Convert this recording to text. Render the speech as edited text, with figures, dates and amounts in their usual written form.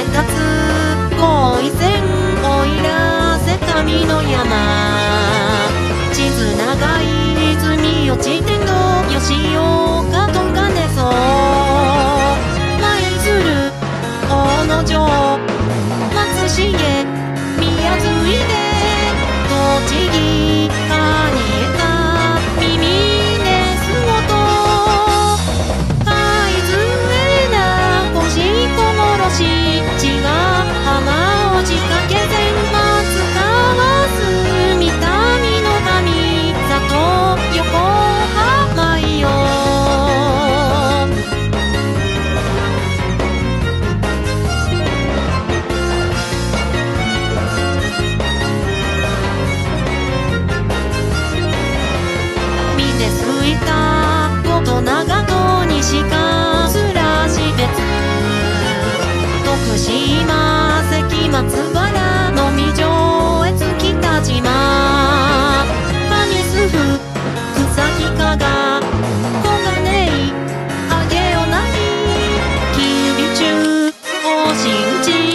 立つ恋線おいらせ神の山地図長い泉落ちての吉岡と金そう舞鶴大野城松重宮津井で栃木かにえた耳で巣ごと海津えな星こもろし血が浜を仕掛け線松川すみたみの神里横浜よ水すいたこと長と西かすらし別徳島関松原のみ上越北島上須府草木加賀小金井上尾内吉備中大新地